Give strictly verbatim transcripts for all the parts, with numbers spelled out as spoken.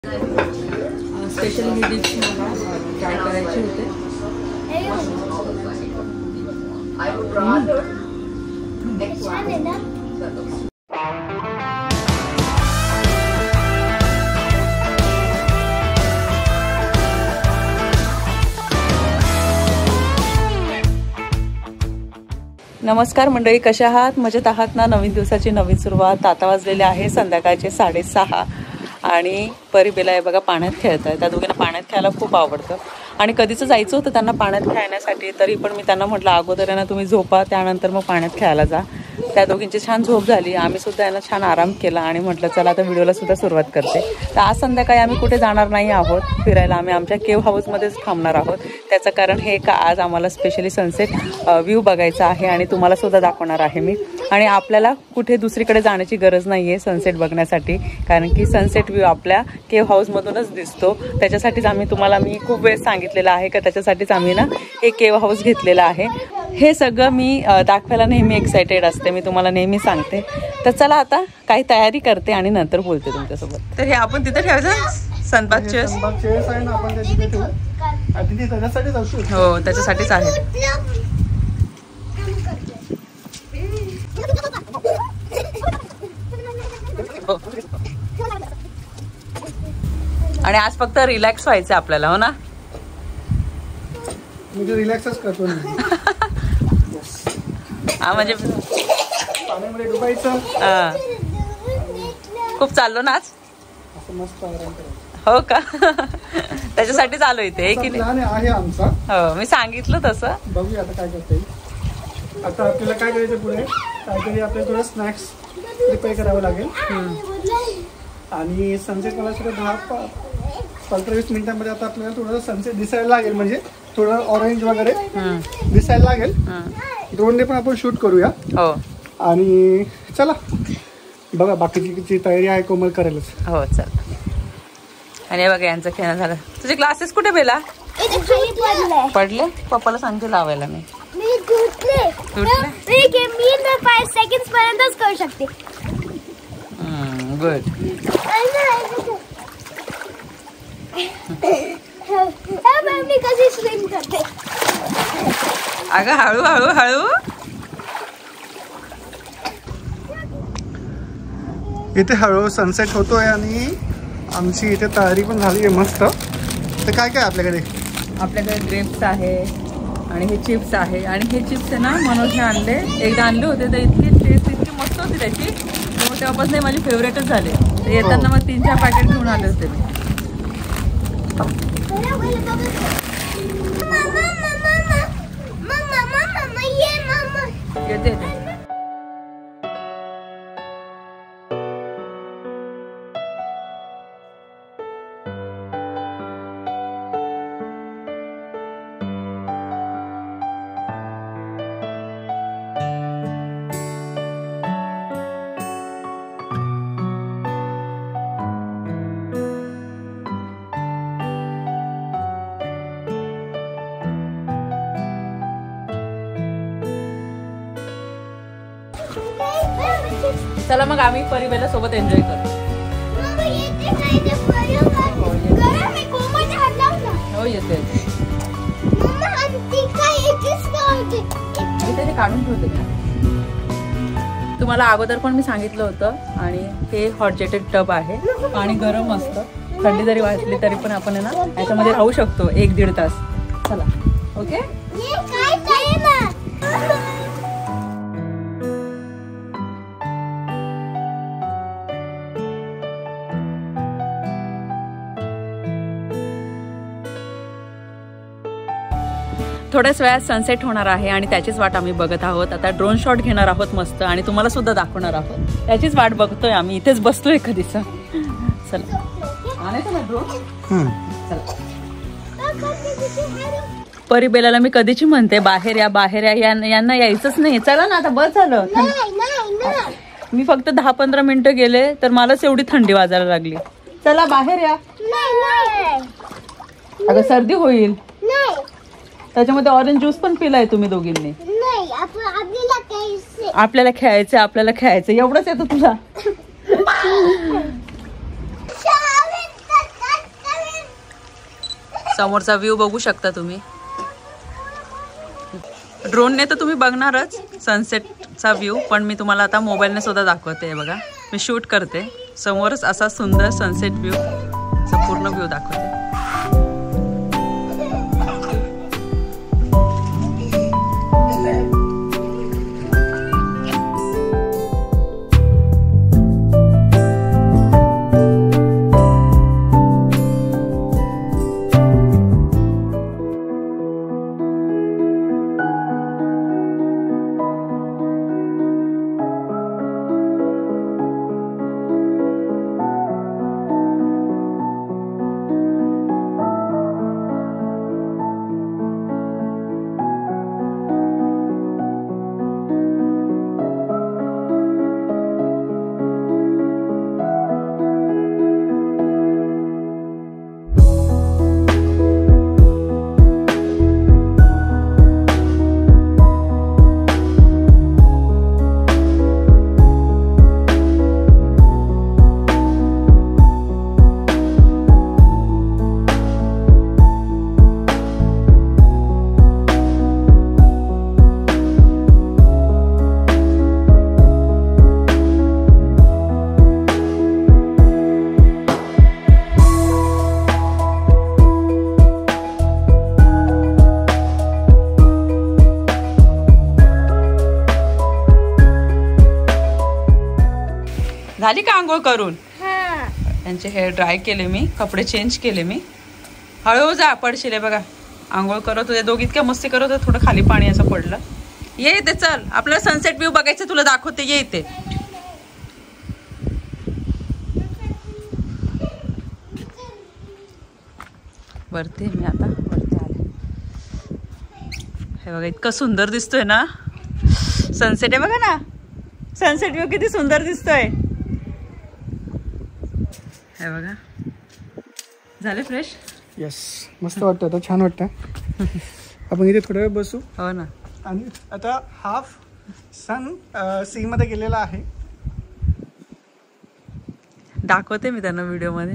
Special ही dish मला try करायची होते. नमस्कार मंडळी, कशा आहात? मजेत आहात ना? नवीन दिवसाची नवीन सुरुवात. आता वाजलेले आहे संध्याकाळचे साडेसहा आणि परीबेला आहे बघा पाण्यात खेळत आहे. त्या दोघींना पाण्यात खेळायला खूप आवडतं आणि कधीच जायचं होतं त्यांना पाण्यात खेळण्यासाठी, तरी पण मी त्यांना म्हटलं अगोदर यांना तुम्ही झोपा, त्यानंतर मग पाण्यात खेळायला जा. त्या दोघींची छान झोप झाली. आम्ही सुद्धा यांना छान आराम केला आणि म्हटलं चला आता व्हिडिओला सुद्धा सुरुवात करते. तर आज संध्याकाळी आम्ही कुठे जाणार नाही आहोत फिरायला, आम्ही आमच्या केव्ह हाऊसमध्येच थांबणार आहोत. त्याचं कारण हे का आज आम्हाला स्पेशली सनसेट व्ह्यू बघायचा आहे आणि तुम्हाला सुद्धा दाखवणार आहे मी. आणि आपल्याला कुठे दुसरीकडे जाण्याची गरज नाही आहे सनसेट बघण्यासाठी, कारण की सनसेट व्ह्यू आपल्या केव्ह हाऊसमधूनच दिसतो. त्याच्यासाठीच आम्ही तुम्हाला मी खूप वेळ सांगितलेलं आहे का त्याच्यासाठीच आम्ही ना हे केव्ह हाऊस घेतलेलं आहे. हे सगळं मी दाखवायला नेहमी एक्सायटेड असते, मी तुम्हाला नेहमी सांगते. तर चला आता काही तयारी करते आणि नंतर बोलते तुमच्यासोबत. तर हे आपण तिथे ठेवायचं सनबाथ चेअर्स. हो त्याच्यासाठीच आहे. आणि आज फक्त रिलॅक्स व्हायचं आपल्याला, हो ना? म्हणजे रिलॅक्सच करतो हा, म्हणजे पाण्यामध्ये डुबायचं. खूप चाललो ना आज. असं मस्त आराम करायचं. हो का? त्याच्यासाठीच आलो इथे की नाही आहे आमचा. हो मी सांगितलं तसं. बघूया आता काय करता येईल. आता आपल्याला काय करायचं पुढे, काहीतरी आपल्याला थोडं स्नॅक्स प्रिपेअर करावं लागेल आणि सनसेट मला सगळं दहा पंधरा वीस मिनिटांमध्ये आता आपल्याला थोडंसं सनसेट दिसायला लागेल, म्हणजे थोडं ऑरेंज वगैरे दिसायला लागेल. ड्रोनने पण आपण शूट करूया. हो आणि चला बघा बाकीची तयारी आहे कोमल करेलच. हो चल. आणि बघा यांचं खेळणं झालं. तुझे क्लासेस कुठे बेला पडले? पप्पाला सांगते लावायला. मी पर्यंतच करू शकते. गुड. कशी स्विम करते अगं हळू हळू हळू. इथे हळूहळू सनसेट होतोय आणि आमची इथे तयारी पण झाली आहे मस्त. तर काय काय आपल्याकडे? आपल्याकडे ग्रेप्स आहे आणि हे चिप्स आहे. आणि हे चिप्स आहे ना मनोजने आणले, एकदा आणले होते तर इतकी टेस्ट इतकी मस्त होती त्याची, तर तेव्हापासून माझी फेवरेटच झाले. तर येताना मग तीन चार पॅकेट घेऊन आले होते मी. येते चला मग आम्ही परिबेला सोबत एन्जॉय करू. हो येते ते काढून ठेवते. तुम्हाला अगोदर पण मी सांगितलं होतं. आणि हे हॉट जेटेड टब आहे, पाणी गरम असतं, थंडी जरी वाटली तरी पण आपण आहे ना याच्यामध्ये राहू शकतो एक दीड तास. चला ओके. थोड्याच वेळात सनसेट होणार आहे आणि त्याचीच वाट आम्ही बघत आहोत. आता ड्रोन शॉट घेणार आहोत मस्त आणि तुम्हाला सुद्धा दाखवणार आहोत. त्याचीच वाट बघतोय आम्ही, इथेच बसतोय कधीच. चला आणायचं ना ड्रोन. चला. परिबेलाला मी कधीची म्हणते बाहेर या बाहेर या, यांना यायचंच नाही. चला ना आता बस झालं. मी फक्त दहा पंधरा मिनिटं गेले तर मलाच एवढी थंडी वाजायला लागली. चला बाहेर या. अगं सर्दी होईल. त्याच्यामध्ये ऑरेंज ज्यूस पण पिलाय तुम्ही दोघींनी. आपल्याला खेळायचं आपल्याला खेळायचं एवढंच येतं तुला. समोरचा व्ह्यू बघू शकता तुम्ही. ड्रोनने तर तुम्ही बघणारच सनसेटचा व्ह्यू, पण मी तुम्हाला आता मोबाईलने सुद्धा दाखवते. बघा मी शूट करते समोरच असा सुंदर सनसेट व्ह्यू, असा पूर्ण व्ह्यू दाखवते. झाली का आंघोळ करून? त्यांचे हेअर ड्राय केले मी, कपडे चेंज केले मी. हळू जा पडशील. बघा आंघोळ करत होते दोघी, इतक्या मस्ती करत होते, थोडं खाली पाणी असं पडलं. ये इथे चल, आपल्याला सनसेट व्ह्यू बघायचं, तुला दाखवते. ये इथे. वरती मी आता वरती आले. हे बघा इतकं सुंदर दिसतोय ना सनसेट. आहे बघा ना सनसेट व्ह्यू किती सुंदर दिसतोय. हे बघा झाले फ्रेश. येस मस्त वाटतं आता, छान वाटतं. आपण इथे थोडा वेळ बसू. हो ना. आणि आता हाफ सन सी मध्ये गेलेला आहे. दाखवते मी त्यांना व्हिडिओ मध्ये.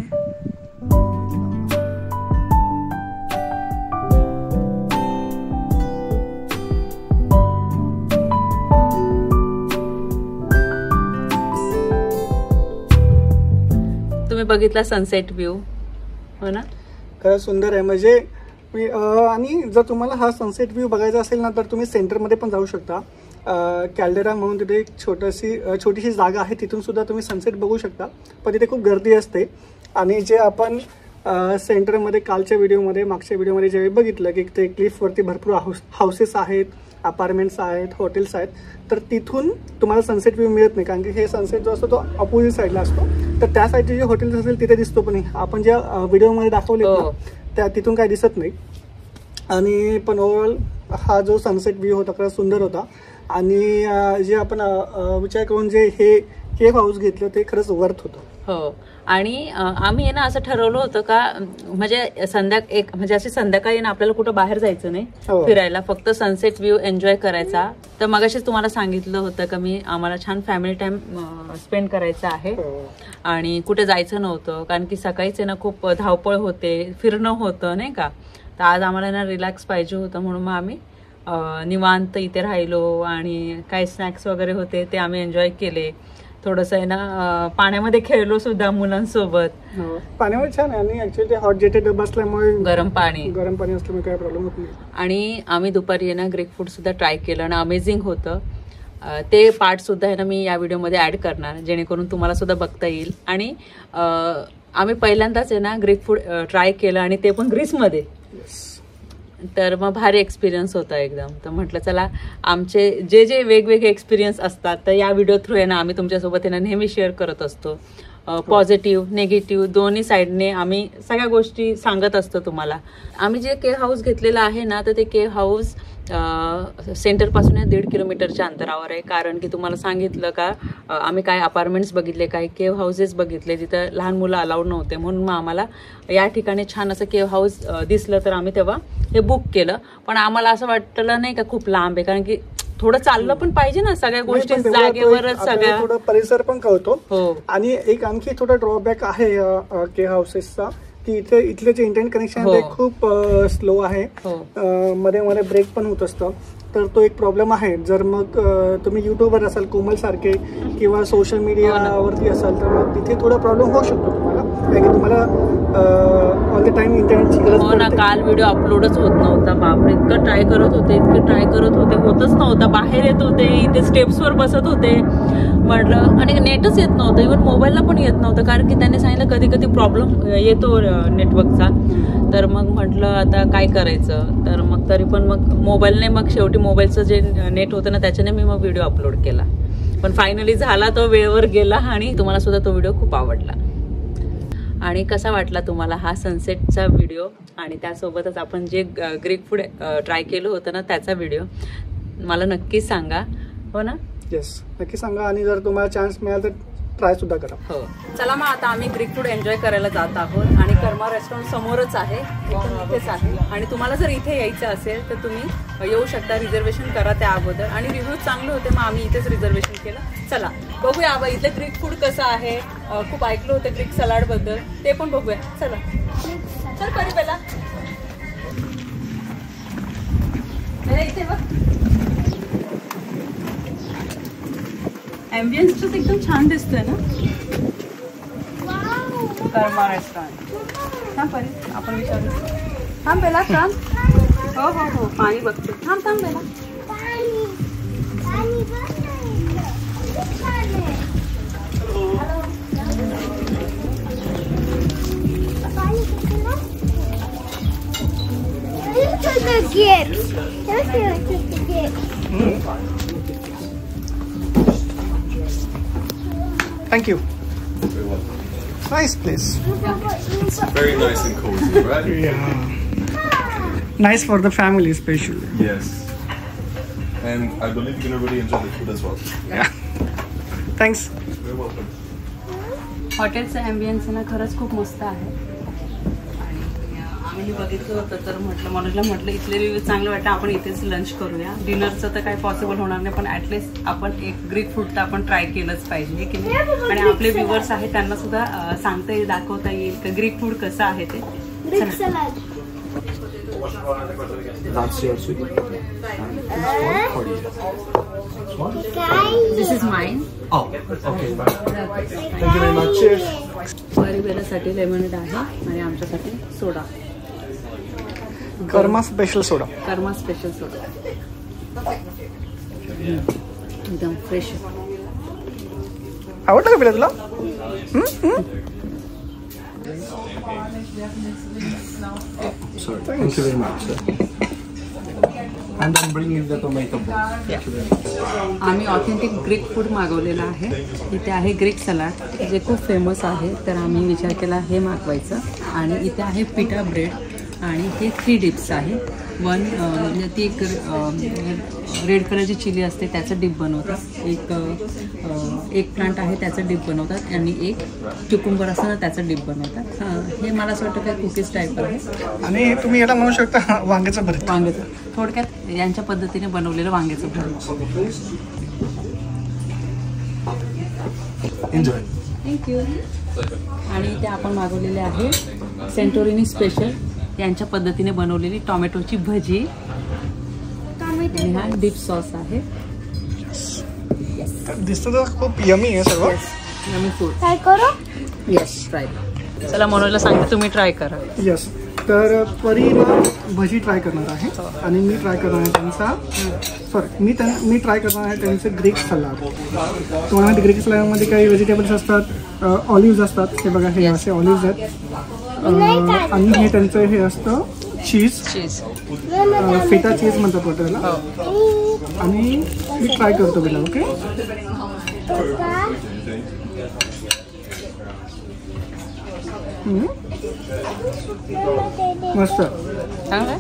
तुम्ही बघितला सनसेट व्ह्यू हो ना, खरंच सुंदर आहे. म्हणजे मी आणि जर तुम्हाला हा सनसेट व्ह्यू बघायचा असेल ना, तर तुम्ही सेंटरमध्ये पण जाऊ शकता. कॅल्डेरा म्हणून तिथे एक छोटीशी छोटीशी जागा आहे, तिथून सुद्धा तुम्ही सनसेट बघू शकता. पण तिथे खूप गर्दी असते. आणि जे आपण सेंटरमध्ये कालच्या व्हिडिओमध्ये मागच्या व्हिडिओमध्ये ज्यावेळी बघितलं की ते क्लिफवरती भरपूर हाऊस हाऊसेस आहेत, अपार्टमेंट्स आहेत, हॉटेल्स आहेत, तर तिथून तुम्हाला सनसेट व्ह्यू मिळत नाही. कारण की हे सनसेट जो असतो तो अपोजिट साईडला असतो. तर त्या साईडचे जे हॉटेल्स असेल तिथे दिसतो, पण आपण ज्या व्हिडिओमध्ये दाखवले ना त्या तिथून काही दिसत नाही. आणि पण ओव्हरऑल हा जो सनसेट व्ह्यू होता खरंच सुंदर होता. आणि जे आपण विचार करून जे हे केव्ह हाऊस घेतलं ते खरंच वर्थ होतं. हो. आणि आम्ही ना असं ठरवलं होतं का म्हणजे संध्या एक म्हणजे अशी संध्याकाळी ना आपल्याला कुठं बाहेर जायचं नाही फिरायला, फक्त सनसेट व्ह्यू एन्जॉय करायचा. तर मगाशीच तुम्हाला सांगितलं होतं का मी आम्हाला छान फॅमिली टाइम स्पेंड करायचा आहे आणि कुठे जायचं नव्हतं. कारण की सकाळीच ना खूप धावपळ होते, फिरणं होतं नाही का. तर आज आम्हाला ना रिलॅक्स पाहिजे होतं, म्हणून मग आम्ही निवांत इथे राहिलो आणि काही स्नॅक्स वगैरे होते ते आम्ही एन्जॉय केले. थोडंसं आहे ना पाण्यामध्ये खेळलो सुद्धा मुलांसोबत. पाण्यामध्ये छान आहे. आणि ऍक्च्युअली ते हॉट जेटेड असल्यामुळे गरम पाणी गरम पाणी असल्यामुळे काही प्रॉब्लेम होत नाही. आणि आम्ही दुपारी आहे ना ग्रीक फूड सुद्धा ट्राय केलं आणि अमेझिंग होतं. ते पार्ट सुद्धा आहे ना मी या व्हिडिओमध्ये ऍड करणार, जेणेकरून तुम्हाला सुद्धा बघता येईल. आणि आम्ही पहिल्यांदाच आहे ना ग्रीक फूड ट्राय केलं आणि ते पण ग्रीसमध्ये. तर मग भारी एक्सपिरियन्स होता एकदम. तर म्हटलं चला आमचे जे जे वेगवेगळे एक्सपिरियन्स असतात तर या व्हिडिओ थ्रू आहे ना आम्ही तुमच्यासोबत आहे ना नेहमी शेअर करत असतो. पॉझिटिव्ह निगेटिव्ह दोन्ही साईडने आम्ही सगळ्या गोष्टी सांगत असतो तुम्हाला. आम्ही जे केव्ह हाऊस घेतलेलं आहे ना, तर ते केव्ह हाऊस सेंटरपासून दीड किलोमीटरच्या अंतरावर आहे. कारण की तुम्हाला सांगितलं का आम्ही काय अपार्टमेंट्स बघितले, काही केव्ह हाऊसेस बघितले जिथं लहान मुलं अलाउड नव्हते, म्हणून मग आम्हाला या ठिकाणी छान असं केव्ह हाऊस दिसलं तर आम्ही तेव्हा हे बुक केलं. पण आम्हाला असं वाटलं नाही का खूप लांब आहे, कारण की थोडं चाललं पण पाहिजे ना, सगळ्या गोष्टी जागेवरच सगळ्या थोडं परिसर पण कळतो. हो. आणि एक आणखी थोडा ड्रॉबॅक आहे केव्ह हाऊसेसचा, की इथे इथले जे इंटरनेट कनेक्शन आहे ते खूप स्लो आहे. मध्ये मध्ये ब्रेक पण होत असतं, तर तो एक प्रॉब्लेम आहे. जर मग तुम्ही युट्यूबवर असाल कोमल सारखे किंवा सोशल मीडियावरती असाल तर मग तिथे थोडा प्रॉब्लेम होऊ शकतो तुम्हाला, कारण की तुम्हाला ऑल द टाइम इंटरनेटची गरज पडते. काल व्हिडिओ अपलोडच होत नव्हता. बापरे, इतकं ट्राय करत होते इतकं ट्राय करत होते होतच नव्हता. बाहेर येत होते, इथे स्टेप्सवर बसत होते म्हटलं, आणि नेटच येत नव्हतं. इव्हन मोबाईलला पण येत नव्हतं, कारण की त्यांनी सांगितलं कधी कधी प्रॉब्लेम येतो नेटवर्कचा. तर मग म्हटलं आता काय करायचं, तर मग तरी पण मग मोबाईलने मग शेवटी मोबाईलचं जे नेट होतं ना त्याच्याने मी मग व्हिडिओ अपलोड केला. पण फायनली झाला, तो वेळेवर गेला आणि तुम्हाला सुद्धा तो व्हिडिओ खूप आवडला. आणि कसा वाटला तुम्हाला हा सनसेटचा व्हिडिओ, आणि त्यासोबतच आपण जे ग्रीक फूड ट्राय केलं होतं ना त्याचा व्हिडिओ, मला नक्कीच सांगा. हो ना? येस, नक्की सांगा. आणि जर तुम्हाला चान्स मिळाला तर ट्राय सुद्धा करा. हो, चला मग आता आम्ही ग्रीक फूड एन्जॉय करायला जात आहोत. आणि कर्मा रेस्टॉरंट समोरच आहे, इथेच आहे. आणि तुम्हाला जर इथे यायचं असेल तर तुम्ही येऊ शकता. रिझर्वेशन करा त्या अगोदर. आणि रिव्ह्यू चांगले होते, मग आम्ही इथेच रिझर्वेशन केलं. चला बघूया आबा इथलं ग्रीक फूड कसं आहे. खूप ऐकलं होतं ग्रीक सलाड बद्दल, ते पण बघूया. चला चल परिबेला, इथे बघ. ॲम्बियन्स तर एकदम छान दिसतोय ना कर्मा रेस्टॉरंट. थांब परी, आपण विचारू. थांब बेला, थांब. हो हो हो, पाणी बघते. थांब थांब Bella. Thank you. Nice place. It's very nice and cozy, right? Yeah. Nice for the family especially. Yes. And I believe you're gonna really enjoy the food as well. Yeah. Thanks. You're welcome. हॉटेलचं ambience ना खरंच खूप मस्त आहे. आम्ही बघितलं होतं तर म्हटलं मनोजला म्हटलं इथले रिव्ह्यू चांगले वाटतं, आपण इथेच लंच करूया. डिनरचं तर काही पॉसिबल होणार नाही, पण ॲटलिस्ट आपण एक ग्रीक फूड तर आपण ट्राय केलंच पाहिजे की नाही. आणि आपले व्ह्युअर्स आहेत त्यांना सुद्धा सांगता येईल, दाखवता येईल की ग्रीक फूड कसं आहे ते. This is mine. Oh, okay. Thank you very much. Cheers. परिबेलासाठी लेमनेड आहे आणि आमच्यासाठी सोडा, कर्मा स्पेशल सोडा. कर्मा स्पेशल सोडा एकदम फ्रेश. आवडलं का पिला तुला? Sorry. Thank you very much. And I'm bringing the tomato balls. आम्ही ऑथेंटिक ग्रीक फूड मागवलेलं आहे. इथे आहे ग्रीक सलाड जे खूप फेमस आहे, तर आम्ही विचार केला हे मागवायचं. आणि इथे आहे पिठा ब्रेड आणि हे थ्री डिप्स आहे. वन म्हणजे ती एक रेड कलरची चिली असते त्याचं डिप बनवतात, एक एक प्लांट आहे त्याचं डिप बनवतात, आणि एक क्युकुंबर असतं ना त्याचं डिप बनवतात. हे मला असं वाटतं काय कुकीज टाईप आहे. आणि तुम्ही याला म्हणू शकता वांग्याचं भरीत. वांग्याचं थोडक्यात यांच्या पद्धतीने बनवलेलं वांग्याचं भरीत. Enjoy. थँक्यू. आणि इथे आपण मागवलेले आहे सेंटोरिनी स्पेशल यांच्या पद्धतीने बनवलेली टोमॅटोची भजी. आणि हा डीप सॉस आहे. दिसतं तर खूप यमी आहे सर्व. Yummy food. काय करू? Yes, try. चला मनोजला सांगते तुम्ही ट्राय करा. येस, तर परीला भजी ट्राय करणार आहे आणि मी ट्राय करणार आहे त्यांचा सॉरी मी त्यां मी ट्राय करणार आहे त्यांचं ग्रीक सलाड. तुम्हाला माहिती ग्रीक सलाडमध्ये काही व्हेजिटेबल्स असतात, ऑलिव्ज असतात. हे बघा, हे असे ऑलिव्ज आहेत. आणि हे त्यांचं हे असतं चीज, चीज फेटा चीज म्हणतात वाटतं त्याला. आणि मी ट्राय करतो पहिला. ओके, मस्त. चांगलं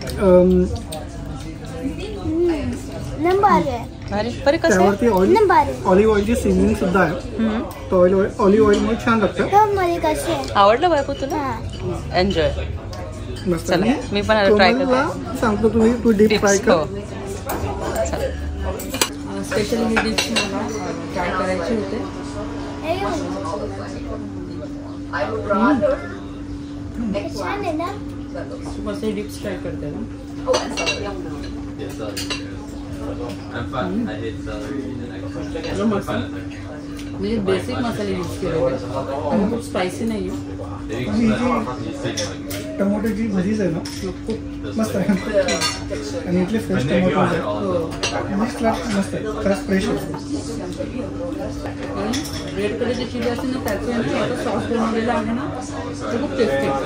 त्यावरती ऑइल ऑलिव्ह ऑइलची सिझनिंग सुद्धा आहे. तो ऑइल ऑलिव्ह ऑइलमुळे छान लागतं. आवडलं बायको तुला? एन्जॉय. मस्त. चला मी पण ट्राय करते. सांगतो तुम्ही तू डीप फ्राय कर. स्पेशली हे डिश मला ट्राय करायचे होते. छान आहे ना. मस्त डिप्स ट्राय करते ना. म्हणजे बेसिक मसाले यूज केले खूप स्पायसी नाही आहे. टमाटोची भजीच आहे ना खूप मस्त आहे आणि इथले फ्रेश टमाटो आहे मस्त मस्त आहे खरंच फ्रेश असते. रेड कलरची चिली असते ना त्याचं सॉस बनवलेलं आहे ना ते खूप टेस्टी आहे.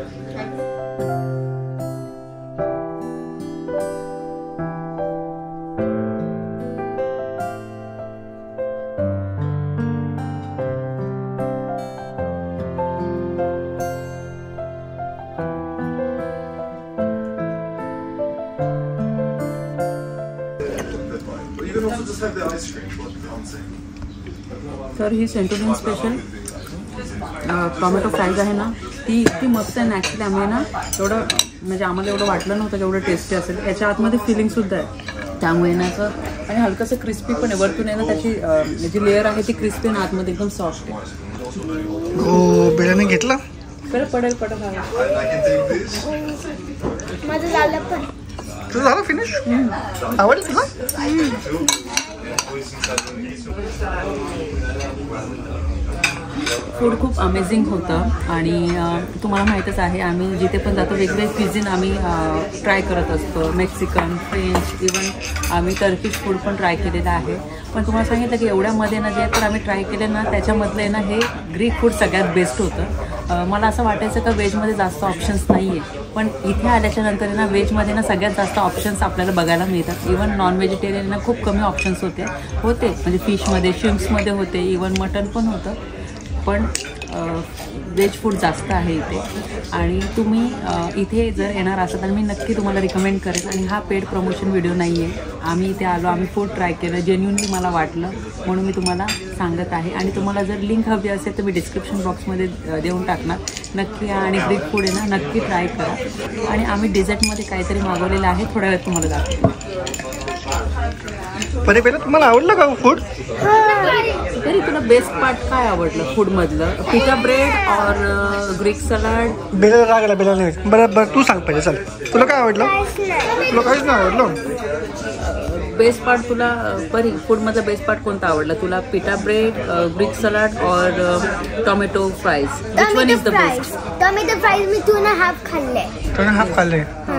You can also just have the ice cream, but I'm saying. तर ही सेंटोरियन स्पेशल टोमॅटो फ्राईज आहे ना ती इतकी मस्त आहे. ॲक्च्युली आम्ही ना एवढं म्हणजे आम्हाला एवढं वाटलं नव्हतं एवढं टेस्टी असेल. याच्या आतमध्ये फिलिंगसुद्धा आहे त्यामुळे ना असं आणि हलकंसं क्रिस्पी पण आहे. वरतून आहे ना त्याची जी लेअर आहे ती क्रिस्पी आणि आतमध्ये एकदम सॉफ्ट आहे. हो बेळाने घेतला बरं पडेल पडेल. माझं झालं पण. तुझं झालं फिनिश आवडलं तुला. फूड खूप अमेझिंग होतं आणि तुम्हाला माहीतच आहे आम्ही जिथे पण जातो वेगवेगळे क्विझिन आम्ही ट्राय करत असतो. मेक्सिकन, फ्रेंच, इवन आम्ही टर्किश फूड पण ट्राय केलेलं आहे. पण तुम्हाला सांगितलं की एवढ्यामध्ये ना जे पण आम्ही ट्राय केले ना त्याच्यामधलं आहे ना हे ग्रीक फूड सगळ्यात बेस्ट होतं. मला असं वाटायचं का व्हेजमध्ये जास्त ऑप्शन्स नाही आहे पण इथे आल्याच्या नंतर ना व्हेजमध्ये ना सगळ्यात जास्त ऑप्शन्स आपल्याला बघायला मिळतात. इवन नॉन व्हेजिटेरियनना खूप कमी ऑप्शन्स होते होते म्हणजे फिशमध्ये श्रिम्प्समध्ये होते इवन मटन पण होतं पण व्हेज फूड जास्त आहे इथे. आणि तुम्ही इथे जर येणार असाल तर मी नक्की तुम्हाला रिकमेंड करेन. आणि हा पेड प्रमोशन व्हिडिओ नाही आहे. आम्ही इथे आलो आम्ही फूड ट्राय केलं जेन्युनली मला वाटलं म्हणून मी तुम्हाला सांगत आहे. आणि तुम्हाला जर लिंक हवी असेल तर मी डिस्क्रिप्शन बॉक्समध्ये देऊन टाकणार. नक्की या आणि ग्रीक फूड आहे ना नक्की ट्राय करा. आणि आम्ही डेझर्टमध्ये काहीतरी मागवलेलं आहे थोड्या वेळात तुम्हाला दाखवतो. परी पहिलं तुम्हाला आवडलं का फूड. तरी तुला बेस्ट पार्ट काय आवडलं फूडमधलं पिझ्झा ब्रेड और ग्रीक सलाड. बेला रागला बेला नाही बरं बरं तू सांग पाहिजे चल तुला काय आवडलं. तुला काहीच नाही आवडलं. बेस्ट पार्ट तुला परी फूडमधला बेस्ट पार्ट कोणता आवडला तुला पिटा ब्रेड ग्रीक सलाड और tomato fries which one is the best. Tomato fries मी टू अँड हाफ खाल्ले. टू अँड हाफ खाल्ले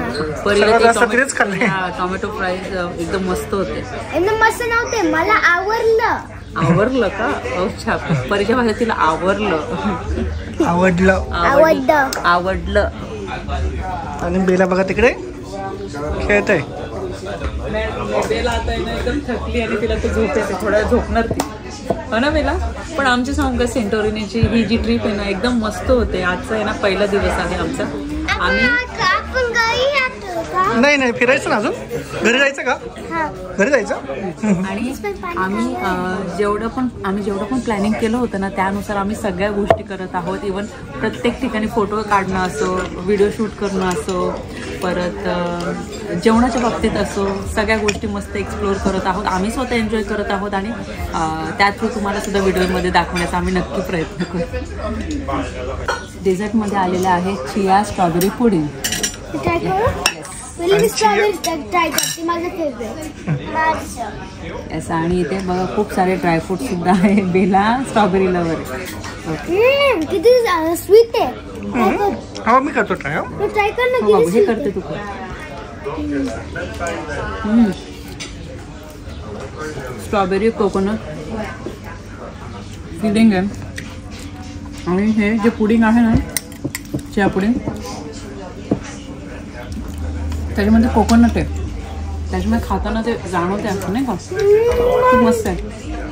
टोमॅटो फ्राईज एकदम मस्त होते. एकदम मस्त नव्हते मला आवडलं. आवडलं का. अच्छा परीच्या भाषेत तिला आवडलं आवडलं आवडलं आवडलं. आणि बेला बघा तिकडे खेळत आहे. बेला आता एकदम थकली आणि तिला तर झोप येते थोड्या झोपणार ती हो ना बेला. पण आमची सांगू का सेंटोरिनीची ही जी ट्रिप आहे ना एकदम मस्त होते. आजचा आहे ना पहिला दिवस आहे आमचा. आम्ही नाही नाही फिरायचं ना अजून घरी जायचं का घरी जायचं. आणि आम्ही जेवढं पण आम्ही जेवढं पण प्लॅनिंग केलं होतं ना त्यानुसार आम्ही सगळ्या गोष्टी करत आहोत. इवन प्रत्येक ठिकाणी फोटो काढणं असो व्हिडिओ शूट करणं असो परत जेवणाच्या बाबतीत असो सगळ्या गोष्टी मस्त एक्सप्लोअर करत आहोत. आम्ही स्वतः एन्जॉय करत आहोत आणि त्या थ्रू तुम्हाला सुद्धा व्हिडिओमध्ये दाखवण्याचा आम्ही नक्की प्रयत्न करू. डेझर्टमध्ये आलेलं आहे चिया स्ट्रॉबेरी पुडिंग. असं आणि इथे बघा खूप सारे ड्रायफ्रूट सुद्धा आहे. बेला स्ट्रॉबेरी लवर किती स्वीट आहे. हो मी करतो ट्राय. ट्राय कर ना हे करते तू कर. स्ट्रॉबेरी कोकोनट फिलिंग आहे. आणि हे जे पुडिंग आहे ना चिया पुडिंग त्याच्यामध्ये कोकोनट आहे त्याच्यामुळे खाताना ते जाणवते असं नाही का खूप मस्त आहे.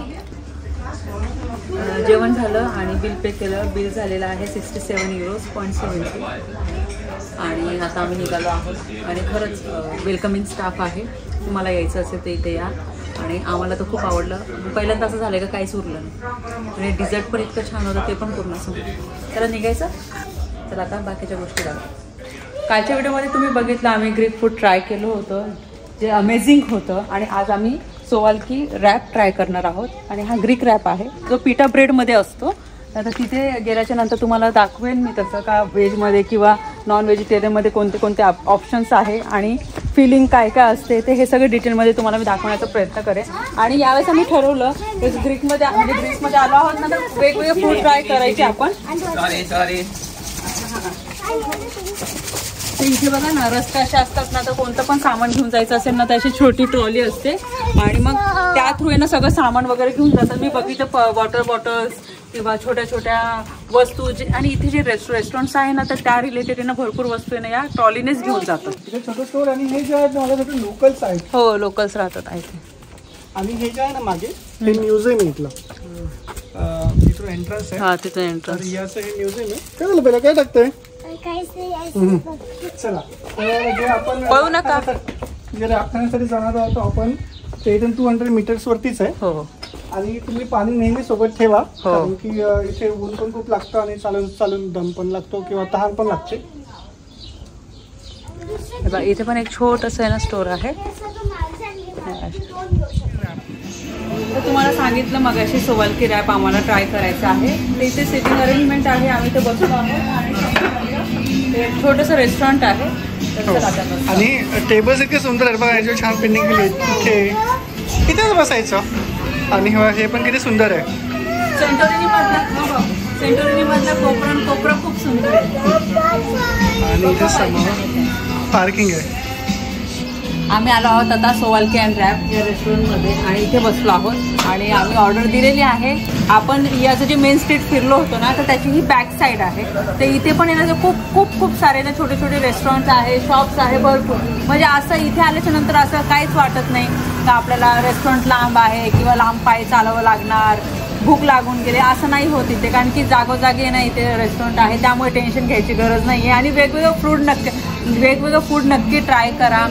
जेवण झालं आणि बिल पे केलं. बिल झालेलं आहे sixty seven euros point seventy. आणि आता आम्ही निघालो आहोत आणि खरंच वेलकमिंग स्टाफ आहे. तुम्हाला यायचं असेल तर इथे या. आणि आम्हाला तर खूप आवडलं. पहिल्यांदा असं झालं का काहीच उरलं नाही आणि डिझर्ट पण इतकं छान होतं ते पण पूर्ण असं. त्याला निघायचं तर आता बाकीच्या गोष्टी दाखव. कालच्या व्हिडिओमध्ये तुम्ही बघितलं आम्ही ग्रीक फूड ट्राय केलं होतं जे अमेझिंग होतं. आणि आज आम्ही सोवाल्की रॅप ट्राय करणार आहोत. आणि हा ग्रीक रॅप आहे जो पिटा ब्रेडमध्ये असतो आता तिथे गेल्याच्या नंतर तुम्हाला दाखवेन मी तसं का व्हेजमध्ये किंवा नॉन व्हेजिटेरियनमध्ये कोणते कोणते ऑप्शन्स आहे आणि फिलिंग काय काय असते ते हे सगळं डिटेलमध्ये तुम्हाला मी दाखवण्याचा प्रयत्न करेन. आणि यावेळेस आम्ही ठरवलं ग्रीकमध्ये म्हणजे ग्रीसमध्ये आलो आहोत ना, तर वेगवेगळे फूड ट्राय करायचे आपण. इथे बघा ना रस्ते असे असतात ना, तर कोणतं पण सामान घेऊन जायचं असेल ना तर अशी छोटी ट्रॉली असते आणि मग त्या थ्रू आहे ना सगळं सामान वगैरे घेऊन जातात. मी बघितलं वॉटर बॉटल्स किंवा छोट्या छोट्या वस्तू जे आणि इथे जे रेस्टो रेस्टॉरंट्स आहे ना तर त्या रिलेटेड ना भरपूर वस्तू आहे ना या ट्रॉलीनेच घेऊन जातात. इथे छोटं स्टोर आणि हे जे आहेत मला वाटतं लोकल्स आहेत. हो लोकल्स राहतात इथे. आणि हे जे आहे ना मागे हे म्युझियम आहे इथलं. इथून एंट्रन्स आहे. हा तिथून एंट्रन्स. तर याचं हे म्युझियम आहे. काय झालं पहिला काय टाकतंय? चला जे आपण पळू नका. जे राखण्यासाठी जाणार आहोत आपण ते इथून टू हंड्रेड मीटर्स वरतीच आहे. हो आणि तुम्ही पाणी नेहमी सोबत ठेवा हो. कारण की इथे ऊन पण खूप लागतं आणि चालून चालून दम पण लागतो किंवा तहान पण लागते. इथे पण एक छोटंसं आहे ना स्टोर आहे. तर तुम्हाला सांगितलं मग अशी सोवालकी रॅप आम्हाला ट्राय करायचं आहे. तर इथे सिटिंग अरेंजमेंट आहे, आम्ही ते बसलो आहोत आणि एक छोटंसं रेस्टॉरंट आहे. आणि टेबल्स इतके सुंदर आहे बघा, याच्यावर छान पेंटिंग केली इथे इथेच बसायचं. आणि हे पण किती सुंदर आहे. सेंटोरिनी मधला सेंटोरिनी मधला कोपरा कोपरा खूप सुंदर आहे. आणि इथे समोर पार्किंग आहे. आम्ही आलो आहोत आता सोवालकी अँड रॅप या रेस्टॉरंटमध्ये आणि इथे बसलो आहोत आणि आम्ही ऑर्डर दिलेली आहे. आपण याचं जे मेन स्ट्रीट फिरलो होतो ना तर त्याची ही बॅक साईड आहे. तर इथे पण येण्याचं खूप खूप खूप सारे ना छोटे छोटे रेस्टॉरंट्स आहे, शॉप्स आहे भरपूर. म्हणजे असं इथे आल्याच्या नंतर असं काहीच वाटत नाही का आपल्याला रेस्टॉरंट लांब आहे किंवा लांब पाय चालवावं लागणार, भूक लागून गेले असं नाही होत इथे. कारण की जागोजागी ना इथे रेस्टॉरंट आहे त्यामुळे टेन्शन घ्यायची गरज नाही आहे. आणि वेगवेगळं फूड नक्की वेगवेगळं फूड नक्की ट्राय करा.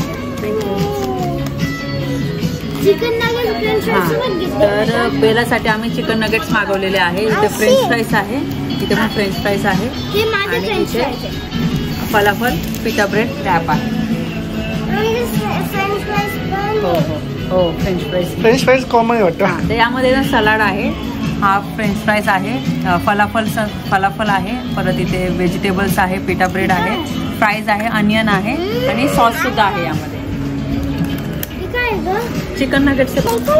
चिकन नगेट्स तर बेलासाठी आम्ही चिकन नगेट्स मागवलेले आहे. इथे फ्रेंच फ्राईज आहे, इथे पण फ्रेंच फ्राईज आहे हे माझे आणि फ्रेंच इथे फ्राईज फलाफल पिटा ब्रेड रॅप आहे. आहे फ्रेंच फ्राईज पण हो हो हो French fries. French fries common आहे वाटतं. तर यामध्ये ना सलाड आहे, हाफ फ्रेंच फ्राईज आहे, फलाफल फलाफल आहे, परत इथे व्हेजिटेबल्स आहे, पिटा ब्रेड आहे, फ्राईज आहे, अनियन आहे आणि सॉस सुद्धा आहे यामध्ये. चिकन नगेट्स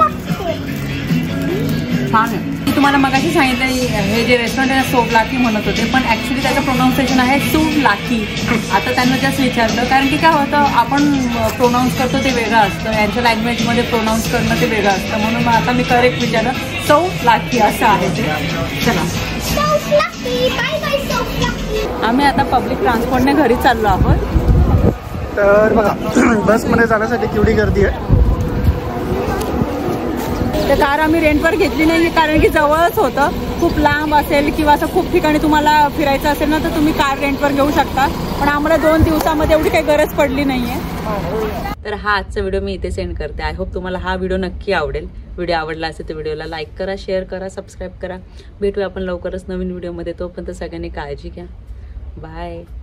छान आहे. मी तुम्हाला मगाशी सांगितलं हे जे रेस्टॉरंट आहे सोप लाकी म्हणत होते पण ॲक्च्युली त्याचं प्रोनाऊन्सिएशन आहे सूप लाकी. आता त्यांना जस्ट विचारलं कारण की काय होतं आपण प्रोनाऊन्स करतो ते वेगळं असतं, यांच्या लँग्वेजमध्ये प्रोनाऊन्स करणं ते वेगळं असतं. म्हणून मग आता मी करेक्ट विचारलं सौ लाकी असं आहे ते. चला आम्ही आता पब्लिक ट्रान्सपोर्टने घरी चाललो आहोत. तर बघा बसमध्ये जाण्यासाठी केवढी गर्दी आहे. तर कार आम्ही रेंटवर घेतली नाही कारण की जवळच होतं. खूप लांब असेल किंवा असं खूप ठिकाणी तुम्हाला फिरायचं असेल ना तर तुम्ही कार रेंटवर घेऊ शकता. पण आम्हाला दोन दिवसामध्ये एवढी काही गरज पडली नाहीये. तर हा आजचा व्हिडिओ मी इथे सेंड करते. आय होप तुम्हाला हा व्हिडिओ नक्की आवडेल. व्हिडिओ आवडला असेल तर व्हिडिओला लाईक करा, शेअर करा, सबस्क्राईब करा. भेटूया आपण लवकरच नवीन व्हिडिओमध्ये. तोपर्यंत सगळ्यांनी काळजी घ्या. बाय.